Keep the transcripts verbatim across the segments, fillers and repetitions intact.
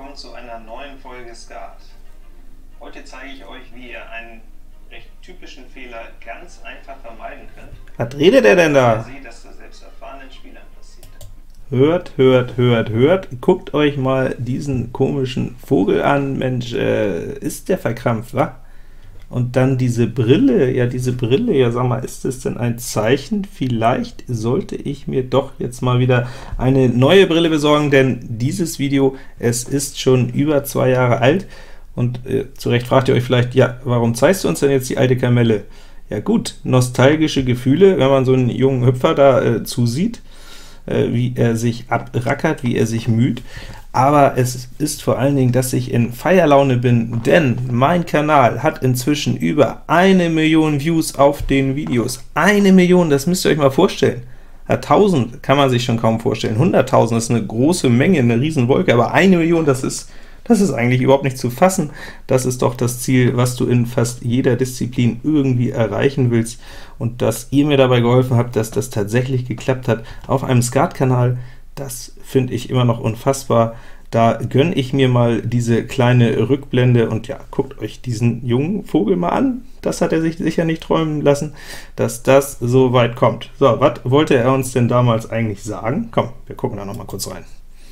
willkommen zu einer neuen Folge Skat. Heute zeige ich euch, wie ihr einen recht typischen Fehler ganz einfach vermeiden könnt. Was redet er denn da? Ich sehe, dass das selbst erfahrenen Spielern passiert. Hört, hört, hört, hört. Guckt euch mal diesen komischen Vogel an. Mensch, äh, ist der verkrampft, wa? Und dann diese Brille, ja diese Brille, ja sag mal, ist das denn ein Zeichen? Vielleicht sollte ich mir doch jetzt mal wieder eine neue Brille besorgen, denn dieses Video, es ist schon über zwei Jahre alt, und äh, zu Recht fragt ihr euch vielleicht, ja, warum zeigst du uns denn jetzt die alte Kamelle? Ja gut, nostalgische Gefühle, wenn man so einen jungen Hüpfer da äh, zusieht, äh, wie er sich abrackert, wie er sich müht, aber es ist vor allen Dingen, dass ich in Feierlaune bin, denn mein Kanal hat inzwischen über eine Million Views auf den Videos. Eine Million, das müsst ihr euch mal vorstellen. Ja, tausend kann man sich schon kaum vorstellen, hunderttausend ist eine große Menge, eine Riesenwolke, aber eine Million, das ist, das ist eigentlich überhaupt nicht zu fassen. Das ist doch das Ziel, was du in fast jeder Disziplin irgendwie erreichen willst, und dass ihr mir dabei geholfen habt, dass das tatsächlich geklappt hat auf einem Skat-Kanal, das finde ich immer noch unfassbar. Da gönne ich mir mal diese kleine Rückblende, und ja, guckt euch diesen jungen Vogel mal an. Das hat er sich sicher nicht träumen lassen, dass das so weit kommt. So, was wollte er uns denn damals eigentlich sagen? Komm, wir gucken da noch mal kurz rein.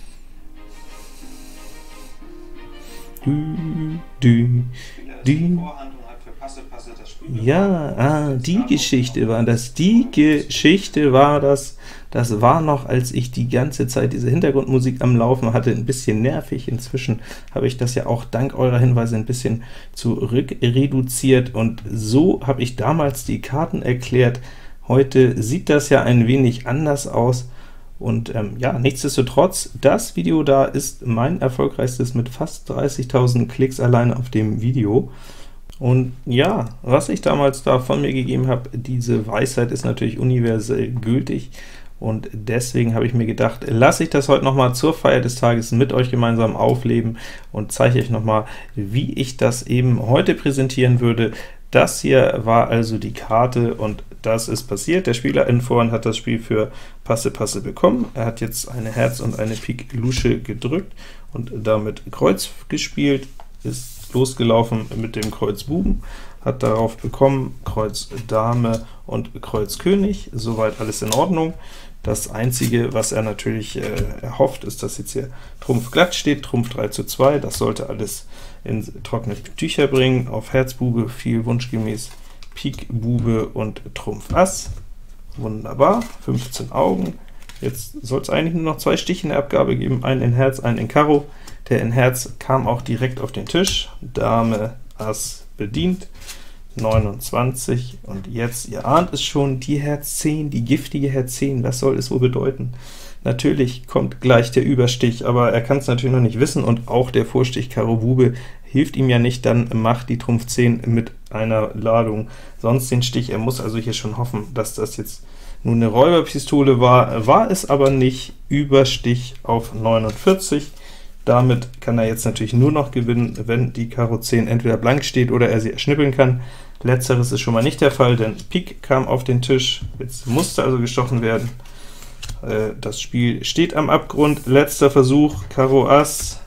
Du, du, du. Ja, ah, die Geschichte war das, die Geschichte war das, das war noch, als ich die ganze Zeit diese Hintergrundmusik am Laufen hatte, ein bisschen nervig. Inzwischen habe ich das ja auch dank eurer Hinweise ein bisschen zurück reduziert, und so habe ich damals die Karten erklärt. Heute sieht das ja ein wenig anders aus, und ähm, ja, nichtsdestotrotz, das Video da ist mein erfolgreichstes mit fast dreißigtausend Klicks allein auf dem Video. Und ja, was ich damals da von mir gegeben habe, diese Weisheit ist natürlich universell gültig, und deswegen habe ich mir gedacht, lasse ich das heute noch mal zur Feier des Tages mit euch gemeinsam aufleben und zeige euch noch mal, wie ich das eben heute präsentieren würde. Das hier war also die Karte, und das ist passiert. Der Spieler in Vorhand hat das Spiel für Passe Passe bekommen. Er hat jetzt eine Herz und eine Pik Lusche gedrückt und damit Kreuz gespielt, ist losgelaufen mit dem Kreuz Buben, hat darauf bekommen Kreuz Dame und Kreuz König, soweit alles in Ordnung. Das Einzige, was er natürlich äh, erhofft, ist, dass jetzt hier Trumpf glatt steht, Trumpf drei zu zwei, das sollte alles in trockene Tücher bringen. Auf Herz Bube fiel wunschgemäß Pik Bube und Trumpf Ass, wunderbar, fünfzehn Augen. Jetzt soll es eigentlich nur noch zwei Stiche in der Abgabe geben, einen in Herz, einen in Karo. Der in Herz kam auch direkt auf den Tisch, Dame Ass bedient, neunundzwanzig, und jetzt, ihr ahnt es schon, die Herz zehn, die giftige Herz zehn, was soll es wohl bedeuten? Natürlich kommt gleich der Überstich, aber er kann es natürlich noch nicht wissen, und auch der Vorstich Karo Bube hilft ihm ja nicht, dann macht die Trumpf zehn mit einer Ladung sonst den Stich. Er muss also hier schon hoffen, dass das jetzt nun eine Räuberpistole war, war es aber nicht. Überstich auf neunundvierzig. Damit kann er jetzt natürlich nur noch gewinnen, wenn die Karo zehn entweder blank steht oder er sie erschnippeln kann. Letzteres ist schon mal nicht der Fall, denn Pik kam auf den Tisch, jetzt musste also gestochen werden. Äh, das Spiel steht am Abgrund, letzter Versuch, Karo Ass,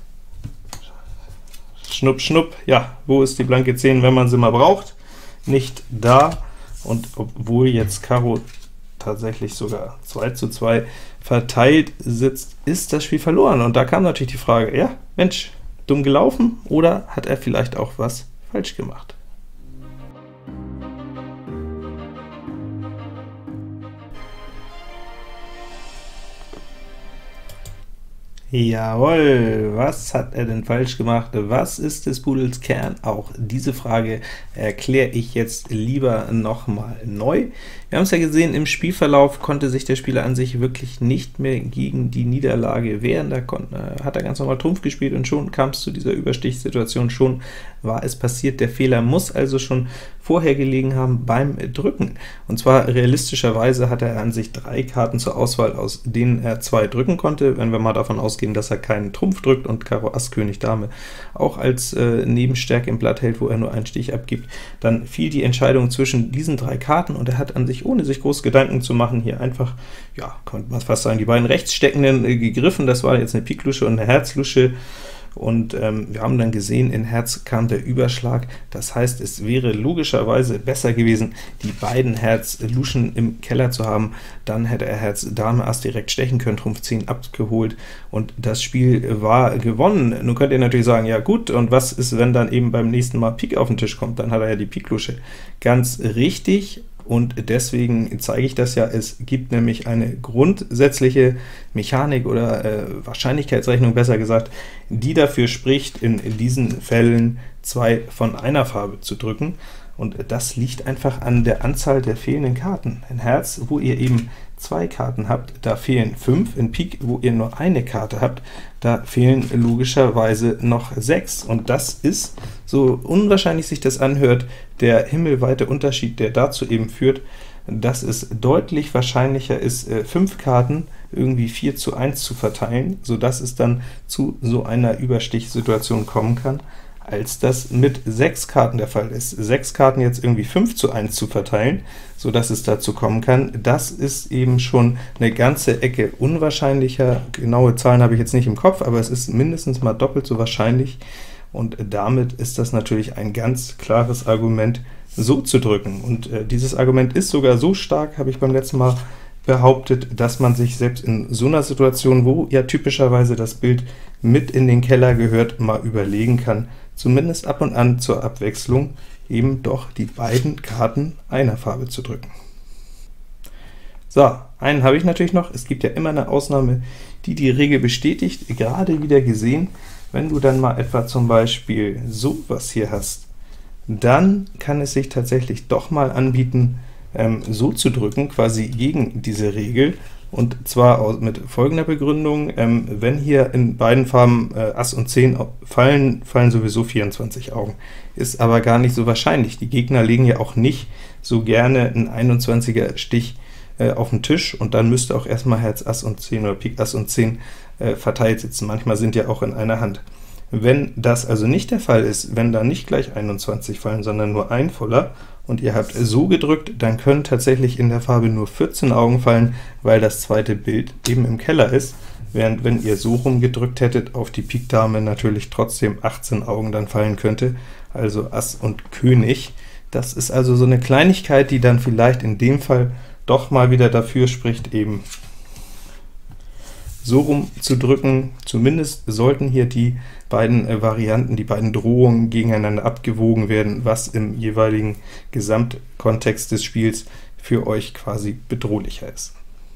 schnupp, schnupp, ja, wo ist die blanke zehn, wenn man sie mal braucht? Nicht da, und obwohl jetzt Karo tatsächlich sogar zwei zu zwei verteilt sitzt, ist das Spiel verloren. Und da kam natürlich die Frage, ja, Mensch, dumm gelaufen, oder hat er vielleicht auch was falsch gemacht? Jawohl, was hat er denn falsch gemacht? Was ist des Pudels Kern? Auch diese Frage erkläre ich jetzt lieber noch mal neu. Wir haben es ja gesehen, im Spielverlauf konnte sich der Spieler an sich wirklich nicht mehr gegen die Niederlage wehren. Da konnte, hat er ganz normal Trumpf gespielt, und schon kam es zu dieser Überstichssituation, schon war es passiert. Der Fehler muss also schon vorher gelegen haben beim Drücken, und zwar realistischerweise hatte er an sich drei Karten zur Auswahl, aus denen er zwei drücken konnte. Wenn wir mal davon ausgehen, dass er keinen Trumpf drückt und Karo Ass König Dame auch als äh, Nebenstärke im Blatt hält, wo er nur einen Stich abgibt, dann fiel die Entscheidung zwischen diesen drei Karten, und er hat an sich, ohne sich groß Gedanken zu machen, hier einfach, ja, könnte man fast sagen, die beiden Rechtssteckenden äh, gegriffen. Das war jetzt eine Pik Lusche und eine Herz Lusche, und ähm, wir haben dann gesehen, in Herz kam der Überschlag. Das heißt, es wäre logischerweise besser gewesen, die beiden Herz-Luschen im Keller zu haben. Dann hätte er Herz Dame Ass direkt stechen können, Trumpf zehn abgeholt, und das Spiel war gewonnen. Nun könnt ihr natürlich sagen, ja gut, und was ist, wenn dann eben beim nächsten Mal Pik auf den Tisch kommt? Dann hat er ja die Pik-Lusche. Ganz richtig, und deswegen zeige ich das ja. Es gibt nämlich eine grundsätzliche Mechanik oder äh, Wahrscheinlichkeitsrechnung, besser gesagt, die dafür spricht, in, in diesen Fällen zwei von einer Farbe zu drücken, und das liegt einfach an der Anzahl der fehlenden Karten. In Herz, wo ihr eben zwei Karten habt, da fehlen fünf, in Pik, wo ihr nur eine Karte habt, da fehlen logischerweise noch sechs, und das ist, so unwahrscheinlich sich das anhört, der himmelweite Unterschied, der dazu eben führt, dass es deutlich wahrscheinlicher ist, fünf Karten irgendwie vier zu eins zu verteilen, sodass es dann zu so einer Überstichsituation kommen kann, als das mit sechs Karten der Fall ist. Sechs Karten jetzt irgendwie fünf zu eins zu verteilen, so dass es dazu kommen kann, das ist eben schon eine ganze Ecke unwahrscheinlicher. Genaue Zahlen habe ich jetzt nicht im Kopf, aber es ist mindestens mal doppelt so wahrscheinlich, und damit ist das natürlich ein ganz klares Argument, so zu drücken. Und äh, dieses Argument ist sogar so stark, habe ich beim letzten Mal behauptet, dass man sich selbst in so einer Situation, wo ja typischerweise das Bild mit in den Keller gehört, mal überlegen kann, zumindest ab und an zur Abwechslung eben doch die beiden Karten einer Farbe zu drücken. So, einen habe ich natürlich noch. Es gibt ja immer eine Ausnahme, die die Regel bestätigt. Gerade wieder gesehen, wenn du dann mal etwa zum Beispiel sowas hier hast, dann kann es sich tatsächlich doch mal anbieten, ähm, so zu drücken, quasi gegen diese Regel, und zwar mit folgender Begründung: ähm, wenn hier in beiden Farben äh, Ass und zehn fallen, fallen sowieso vierundzwanzig Augen. Ist aber gar nicht so wahrscheinlich. Die Gegner legen ja auch nicht so gerne einen einundzwanziger Stich äh, auf den Tisch, und dann müsste auch erstmal Herz Ass und zehn oder Pik Ass und zehn äh, verteilt sitzen. Manchmal sind ja auch in einer Hand. Wenn das also nicht der Fall ist, wenn da nicht gleich einundzwanzig fallen, sondern nur ein voller, und ihr habt so gedrückt, dann können tatsächlich in der Farbe nur vierzehn Augen fallen, weil das zweite Bild eben im Keller ist, während wenn ihr so rum gedrückt hättet, auf die Pik Dame natürlich trotzdem achtzehn Augen dann fallen könnte, also Ass und König. Das ist also so eine Kleinigkeit, die dann vielleicht in dem Fall doch mal wieder dafür spricht, eben so rum zu drücken. Zumindest sollten hier die beiden äh, Varianten, die beiden Drohungen gegeneinander abgewogen werden, was im jeweiligen Gesamtkontext des Spiels für euch quasi bedrohlicher ist.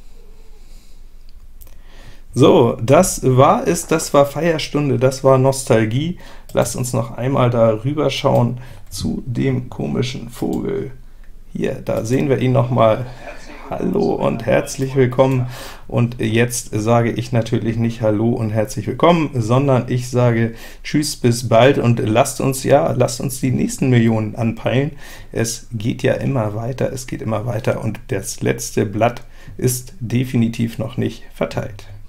So, das war es, das war Feierstunde, das war Nostalgie. Lasst uns noch einmal da rüber schauen zu dem komischen Vogel. Hier, da sehen wir ihn noch mal. Hallo und herzlich willkommen. Und jetzt sage ich natürlich nicht Hallo und herzlich willkommen, sondern ich sage Tschüss, bis bald, und lasst uns ja, lasst uns die nächsten Millionen anpeilen. Es geht ja immer weiter, es geht immer weiter, und das letzte Blatt ist definitiv noch nicht verteilt.